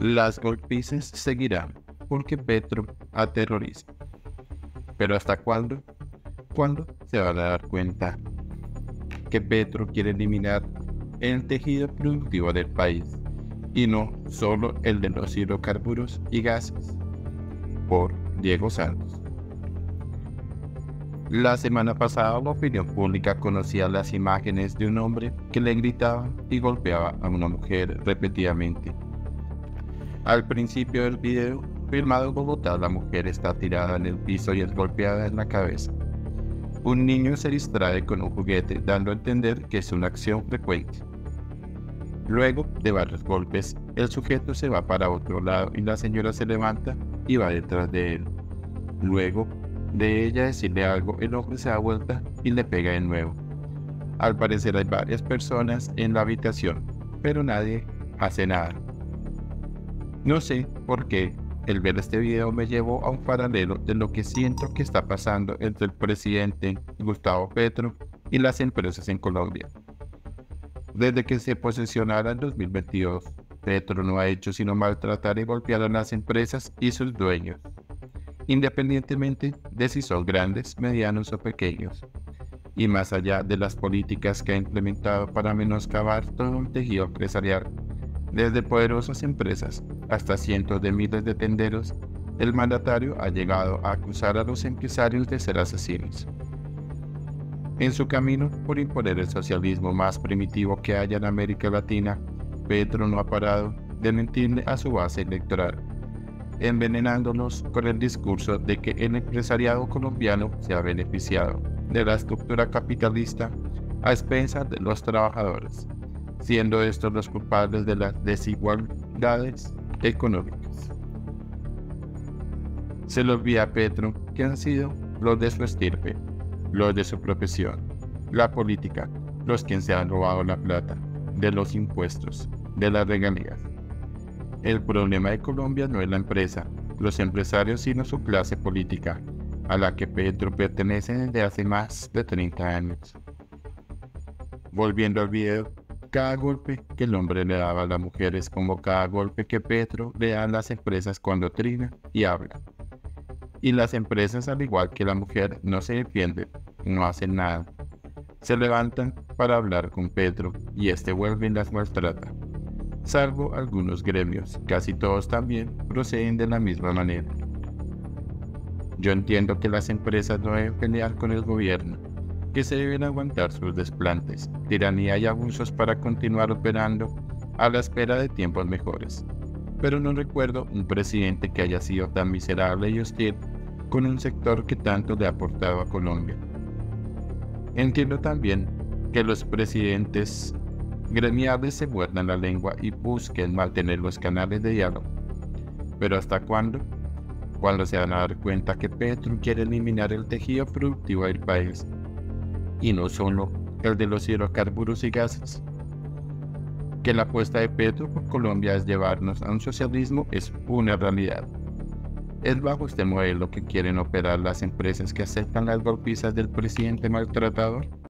Las golpizas seguirán porque Petro aterroriza. ¿Pero hasta cuándo? ¿Cuándo se van a dar cuenta que Petro quiere eliminar el tejido productivo del país y no solo el de los hidrocarburos y gases? Por Diego Santos. La semana pasada la opinión pública conocía las imágenes de un hombre que le gritaba y golpeaba a una mujer repetidamente. Al principio del video, filmado en Bogotá, la mujer está tirada en el piso y es golpeada en la cabeza. Un niño se distrae con un juguete, dando a entender que es una acción frecuente. Luego de varios golpes, el sujeto se va para otro lado y la señora se levanta y va detrás de él. Luego de ella decirle algo, el hombre se da vuelta y le pega de nuevo. Al parecer hay varias personas en la habitación, pero nadie hace nada. No sé por qué el ver este video me llevó a un paralelo de lo que siento que está pasando entre el presidente Gustavo Petro y las empresas en Colombia. Desde que se posesionara en 2022, Petro no ha hecho sino maltratar y golpear a las empresas y sus dueños, independientemente de si son grandes, medianos o pequeños, y más allá de las políticas que ha implementado para menoscabar todo un tejido empresarial, desde poderosas empresas hasta cientos de miles de tenderos, el mandatario ha llegado a acusar a los empresarios de ser asesinos. En su camino por imponer el socialismo más primitivo que haya en América Latina, Petro no ha parado de mentirle a su base electoral, envenenándonos con el discurso de que el empresariado colombiano se ha beneficiado de la estructura capitalista a expensas de los trabajadores, siendo estos los culpables de las desigualdades económicas. Se le olvida a Petro que han sido los de su estirpe, los de su profesión, la política, los que se han robado la plata de los impuestos, de las regalías. El problema de Colombia no es la empresa, los empresarios, sino su clase política, a la que Petro pertenece desde hace más de 30 años. Volviendo al video, cada golpe que el hombre le daba a la mujer es como cada golpe que Petro le da a las empresas cuando trina y habla. Y las empresas, al igual que la mujer, no se defienden, no hacen nada. Se levantan para hablar con Petro y este vuelve y las maltrata. Salvo algunos gremios, casi todos también proceden de la misma manera. Yo entiendo que las empresas no deben pelear con el gobierno, que se deben aguantar sus desplantes, tiranía y abusos para continuar operando a la espera de tiempos mejores. Pero no recuerdo un presidente que haya sido tan miserable y hostil con un sector que tanto le ha aportado a Colombia. Entiendo también que los presidentes gremiales se muerdan la lengua y busquen mantener los canales de diálogo. Pero ¿hasta cuándo? ¿Cuándo se van a dar cuenta que Petro quiere eliminar el tejido productivo del país? Y no solo el de los hidrocarburos y gases. Que la apuesta de Petro por Colombia es llevarnos a un socialismo es una realidad. Es bajo este modelo que quieren operar las empresas que aceptan las golpizas del presidente maltratador.